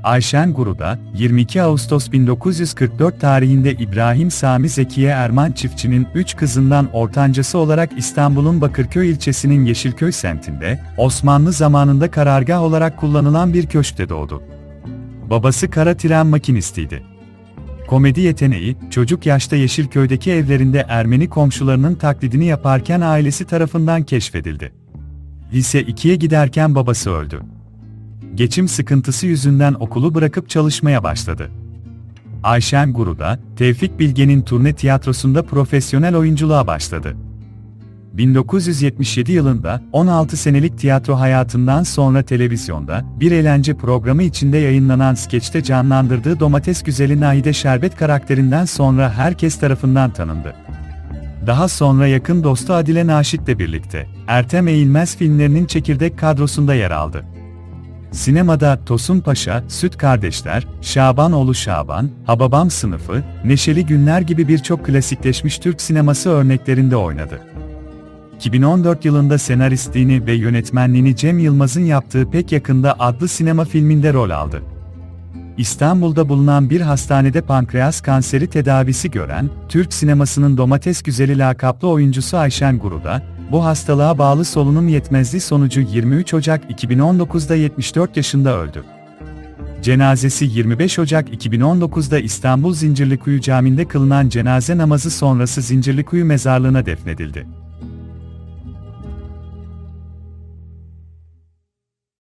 Ayşen Guru'da, 22 Ağustos 1944 tarihinde İbrahim Sami Zekiye Erman çiftçinin 3 kızından ortancası olarak İstanbul'un Bakırköy ilçesinin Yeşilköy semtinde, Osmanlı zamanında karargah olarak kullanılan bir köşkte doğdu. Babası kara tren makinistiydi. Komedi yeteneği, çocuk yaşta Yeşilköy'deki evlerinde Ermeni komşularının taklidini yaparken ailesi tarafından keşfedildi. Lise 2'ye giderken babası öldü. Geçim sıkıntısı yüzünden okulu bırakıp çalışmaya başladı. Ayşen Guru'da, Tevfik Bilge'nin Turne Tiyatrosu'nda profesyonel oyunculuğa başladı. 1977 yılında, 16 senelik tiyatro hayatından sonra televizyonda, bir eğlence programı içinde yayınlanan skeçte canlandırdığı Domates Güzeli Nahide Şerbet karakterinden sonra herkes tarafından tanındı. Daha sonra yakın dostu Adile Naşit'le birlikte, Ertem Eğilmez filmlerinin çekirdek kadrosunda yer aldı. Sinemada Tosun Paşa, Süt Kardeşler, Şabanoğlu Şaban, Hababam Sınıfı, Neşeli Günler gibi birçok klasikleşmiş Türk sineması örneklerinde oynadı. 2014 yılında senaristliğini ve yönetmenliğini Cem Yılmaz'ın yaptığı Pek Yakında adlı sinema filminde rol aldı. İstanbul'da bulunan bir hastanede pankreas kanseri tedavisi gören, Türk sinemasının Domates Güzeli lakaplı oyuncusu Ayşen Guru'da, bu hastalığa bağlı solunum yetmezliği sonucu 23 Ocak 2019'da 74 yaşında öldü. Cenazesi 25 Ocak 2019'da İstanbul Zincirlikuyu Camii'nde kılınan cenaze namazı sonrası Zincirlikuyu mezarlığına defnedildi.